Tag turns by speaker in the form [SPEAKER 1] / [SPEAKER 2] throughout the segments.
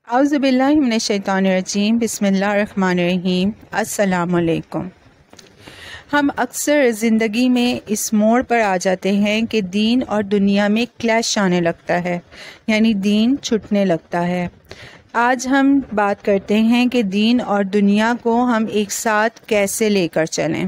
[SPEAKER 1] اعوذ باللہ من الشیطان الرجیم، بسم اللہ الرحمن الرحیم۔ السلام علیکم۔ ہم اکثر زندگی میں اس موڑ پر آ جاتے ہیں کہ دین اور دنیا میں کلیش آنے لگتا ہے، یعنی دین چھٹنے لگتا ہے۔ آج ہم بات کرتے ہیں کہ دین اور دنیا کو ہم ایک ساتھ کیسے لے کر چلیں۔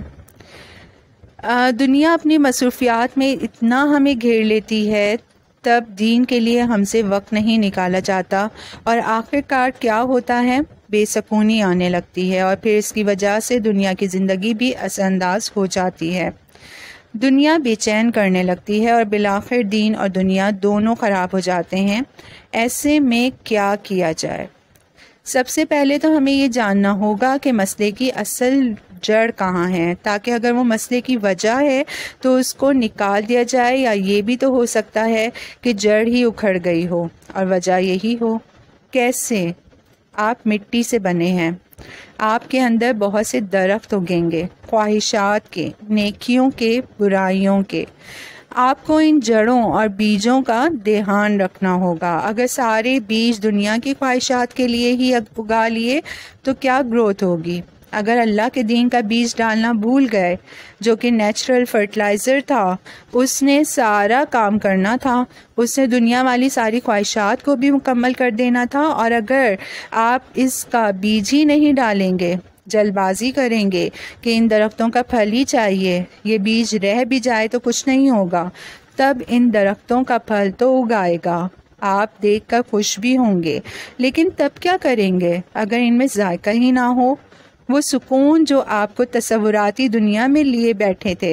[SPEAKER 1] دنیا اپنی مصروفیات میں اتنا ہمیں گھیر لیتی ہے، تب دین کے لیے ہم سے وقت نہیں نکالا جاتا، اور آخر کار کیا ہوتا ہے؟ بے سکونی آنے لگتی ہے، اور پھر اس کی وجہ سے دنیا کی زندگی بھی اثر انداز ہو جاتی ہے۔ دنیا بے چین کرنے لگتی ہے، اور بالآخر دین اور دنیا دونوں خراب ہو جاتے ہیں۔ ایسے میں کیا کیا جائے؟ سب سے پہلے تو ہمیں یہ جاننا ہوگا کہ مسئلے کی اصل جڑ کہاں ہے، تاکہ اگر وہ مسئلے کی وجہ ہے تو اس کو نکال دیا جائے، یا یہ بھی تو ہو سکتا ہے کہ جڑ ہی اکھڑ گئی ہو اور وجہ یہی ہو۔ کیسے؟ آپ مٹی سے بنے ہیں، آپ کے اندر بہت سے درخت اگیں گے، خواہشات کے، نیکیوں کے، برائیوں کے۔ آپ کو ان جڑوں اور بیجوں کا دھیان رکھنا ہوگا۔ اگر سارے بیج دنیا کی خواہشات کے لیے ہی اگا لیے تو کیا گروتھ ہوگی؟ اگر اللہ کے دین کا بیج ڈالنا بھول گئے، جو کہ نیچرل فرٹیلائزر تھا، اس نے سارا کام کرنا تھا، اس نے دنیا والی ساری خواہشات کو بھی مکمل کر دینا تھا، اور اگر آپ اس کا بیج ہی نہیں ڈالیں گے، جلد بازی کریں گے کہ ان درختوں کا پھل ہی چاہیے، یہ بیج رہ بھی جائے تو کچھ نہیں ہوگا، تب ان درختوں کا پھل تو اگائے گا، آپ دیکھ کر خوش بھی ہوں گے، لیکن تب کیا کریں گے اگر ان میں ذائقہ ہی نہ ہو؟ وہ سکون جو آپ کو تصوراتی دنیا میں لیے بیٹھے تھے،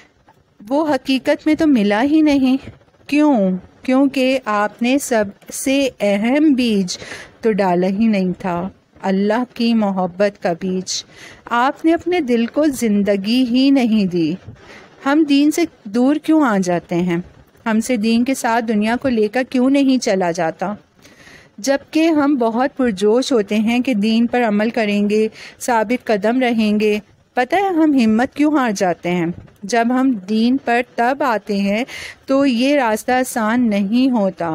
[SPEAKER 1] وہ حقیقت میں تو ملا ہی نہیں۔ کیوں؟ کیونکہ آپ نے سب سے اہم بیج تو ڈالا ہی نہیں تھا، اللہ کی محبت کا بیج۔ آپ نے اپنے دل کو زندگی ہی نہیں دی۔ ہم دین سے دور کیوں آ جاتے ہیں؟ ہم سے دین کے ساتھ دنیا کو لے کر کیوں نہیں چلا جاتا؟ جبکہ ہم بہت پرجوش ہوتے ہیں کہ دین پر عمل کریں گے، ثابت قدم رہیں گے۔ پتہ ہے ہم ہمت کیوں ہار جاتے ہیں؟ جب ہم دین پر تب آتے ہیں تو یہ راستہ آسان نہیں ہوتا۔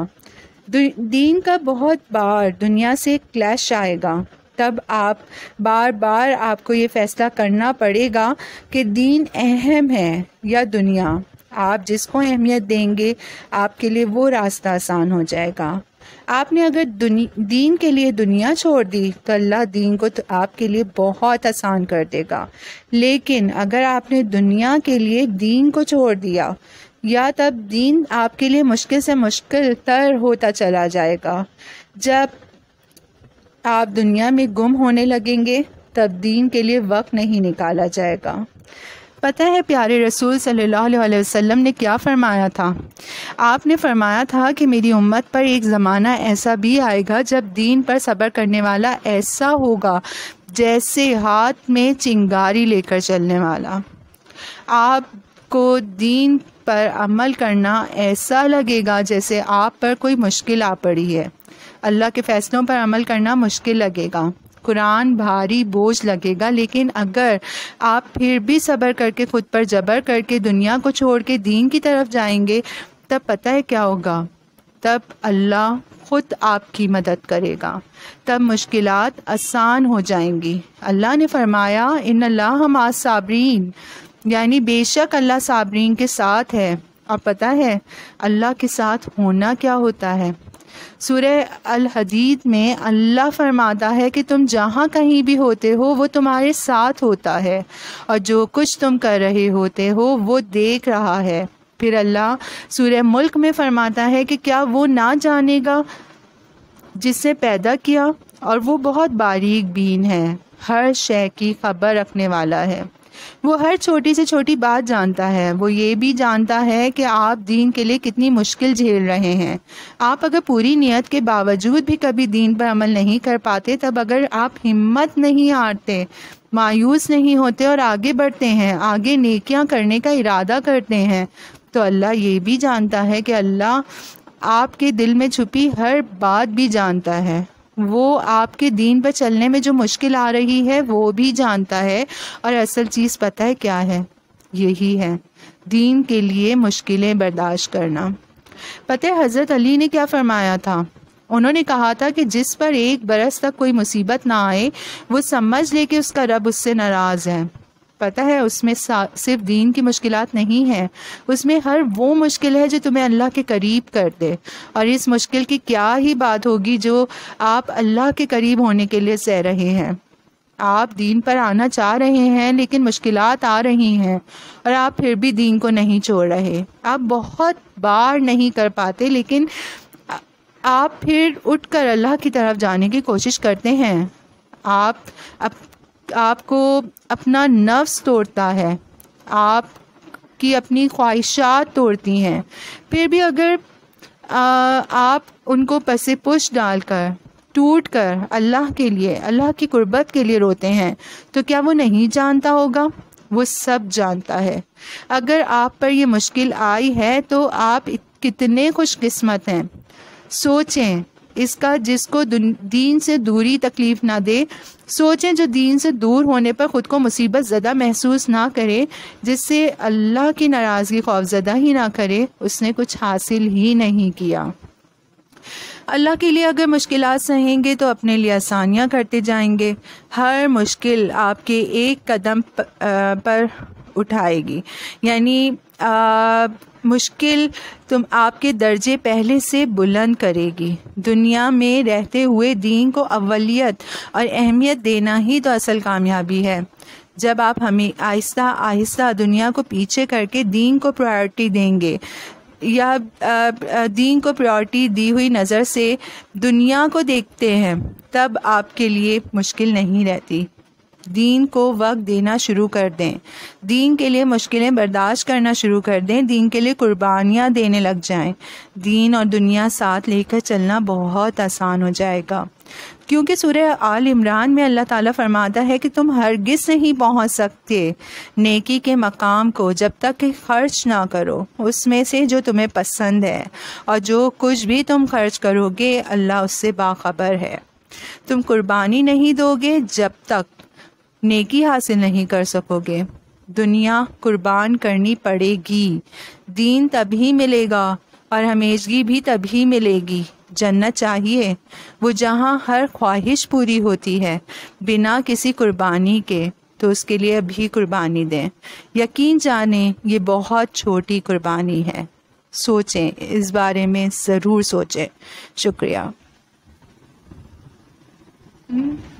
[SPEAKER 1] دین کا بہت بار دنیا سے کلیش آئے گا، تب بار بار آپ کو یہ فیصلہ کرنا پڑے گا کہ دین اہم ہے یا دنیا۔ آپ جس کو اہمیت دیں گے، آپ کے لیے وہ راستہ آسان ہو جائے گا۔ آپ نے اگر دین کے لیے دنیا چھوڑ دی تو اللہ دین کو تو آپ کے لیے بہت آسان کر دے گا، لیکن اگر آپ نے دنیا کے لیے دین کو چھوڑ دیا، یا تب دین آپ کے لیے مشکل سے مشکل تر ہوتا چلا جائے گا۔ جب آپ دنیا میں گم ہونے لگیں گے، تب دین کے لیے وقت نہیں نکالا جائے گا۔ پتہ ہے پیارے رسول صلی اللہ علیہ وسلم نے کیا فرمایا تھا؟ آپ نے فرمایا تھا کہ میری امت پر ایک زمانہ ایسا بھی آئے گا جب دین پر صبر کرنے والا ایسا ہوگا جیسے ہاتھ میں چنگاری لے کر چلنے والا۔ آپ کو دین پر عمل کرنا ایسا لگے گا جیسے آپ پر کوئی مشکل آ پڑی ہے۔ اللہ کے فیصلوں پر عمل کرنا مشکل لگے گا، قرآن بھاری بوجھ لگے گا، لیکن اگر آپ پھر بھی صبر کر کے خود پر جبر کر کے دنیا کو چھوڑ کے دین کی طرف جائیں گے، تب پتہ ہے کیا ہوگا؟ تب اللہ خود آپ کی مدد کرے گا، تب مشکلات آسان ہو جائیں گی۔ اللہ نے فرمایا ان اللہ مع الصابرین، یعنی بے شک اللہ صابرین کے ساتھ ہے۔ اور پتہ ہے اللہ کے ساتھ ہونا کیا ہوتا ہے؟ سورہ الحدید میں اللہ فرماتا ہے کہ تم جہاں کہیں بھی ہوتے ہو وہ تمہارے ساتھ ہوتا ہے، اور جو کچھ تم کر رہے ہوتے ہو وہ دیکھ رہا ہے۔ پھر اللہ سورہ ملک میں فرماتا ہے کہ کیا وہ نہ جانے گا جس نے پیدا کیا، اور وہ بہت باریک بین ہے، ہر شے کی خبر رکھنے والا ہے۔ وہ ہر چھوٹی سے چھوٹی بات جانتا ہے۔ وہ یہ بھی جانتا ہے کہ آپ دین کے لیے کتنی مشکل جھیل رہے ہیں۔ آپ اگر پوری نیت کے باوجود بھی کبھی دین پر عمل نہیں کر پاتے، تب اگر آپ ہمت نہیں ہارتے، مایوس نہیں ہوتے اور آگے بڑھتے ہیں، آگے نیکیاں کرنے کا ارادہ کرتے ہیں، تو اللہ یہ بھی جانتا ہے کہ اللہ آپ کے دل میں چھپی ہر بات بھی جانتا ہے۔ وہ آپ کے دین پر چلنے میں جو مشکل آ رہی ہے وہ بھی جانتا ہے، اور اصل چیز پتہ ہے کیا ہے؟ یہی ہے دین کے لیے مشکلیں برداشت کرنا۔ پتہ ہے حضرت علی نے کیا فرمایا تھا؟ انہوں نے کہا تھا کہ جس پر 1 برس تک کوئی مصیبت نہ آئے وہ سمجھ لے کہ اس کا رب اس سے ناراض ہے۔ پتہ ہے اس میں صرف دین کی مشکلات نہیں ہیں، اس میں ہر وہ مشکل ہے جو تمہیں اللہ کے قریب کر دے، اور اس مشکل کی کیا ہی بات ہوگی جو آپ اللہ کے قریب ہونے کے لیے سہ رہے ہیں۔ آپ دین پر آنا چاہ رہے ہیں لیکن مشکلات آ رہی ہیں اور آپ پھر بھی دین کو نہیں چھوڑ رہے۔ آپ بہت بار نہیں کر پاتے لیکن آپ پھر اٹھ کر اللہ کی طرف جانے کی کوشش کرتے ہیں۔ آپ کو اپنا نفس توڑتا ہے، آپ کی اپنی خواہشات توڑتی ہیں، پھر بھی اگر آپ ان کو پس پش ڈال کر ٹوٹ کر اللہ کے لیے، اللہ کی قربت کے لیے روتے ہیں تو کیا وہ نہیں جانتا ہوگا؟ وہ سب جانتا ہے۔ اگر آپ پر یہ مشکل آئی ہے تو آپ کتنے خوش قسمت ہیں۔ سوچیں اس کا جس کو دین سے دوری تکلیف نہ دے، سوچیں جو دین سے دور ہونے پر خود کو مصیبت زدہ محسوس نہ کرے، جس سے اللہ کی ناراضگی خوف زدہ ہی نہ کرے، اس نے کچھ حاصل ہی نہیں کیا۔ اللہ کے لیے اگر مشکلات سہیں گے تو اپنے لیے آسانیاں کرتے جائیں گے۔ ہر مشکل آپ کے ایک قدم پر اٹھائے گی، یعنی مشکل آپ کے درجے پہلے سے بلند کرے گی۔ دنیا میں رہتے ہوئے دین کو اولیت اور اہمیت دینا ہی تو اصل کامیابی ہے۔ جب آپ ہمیں آہستہ آہستہ دنیا کو پیچھے کر کے دین کو پرائرٹی دیں گے، یا دین کو پرائرٹی دی ہوئی نظر سے دنیا کو دیکھتے ہیں، تب آپ کے لیے مشکل نہیں رہتی۔ دین کو وقت دینا شروع کر دیں، دین کے لیے مشکلیں برداشت کرنا شروع کر دیں، دین کے لیے قربانیاں دینے لگ جائیں، دین اور دنیا ساتھ لے کر چلنا بہت آسان ہو جائے گا۔ کیونکہ سورہ آل عمران میں اللہ تعالیٰ فرماتا ہے کہ تم ہرگز نہیں پہنچ سکتے نیکی کے مقام کو جب تک کہ خرچ نہ کرو اس میں سے جو تمہیں پسند ہے، اور جو کچھ بھی تم خرچ کرو گے اللہ اس سے باخبر ہے۔ تم قربانی نہیں دو گے جب تک نیکی حاصل نہیں کر سکو گے۔ دنیا قربان کرنی پڑے گی، دین تبھی ملے گا اور ہمیشگی بھی تبھی ملے گی۔ جنت چاہیے، وہ جہاں ہر خواہش پوری ہوتی ہے بنا کسی قربانی کے، تو اس کے لیے ابھی قربانی دیں۔ یقین جانیں یہ بہت چھوٹی قربانی ہے۔ سوچیں، اس بارے میں ضرور سوچیں۔ شکریہ۔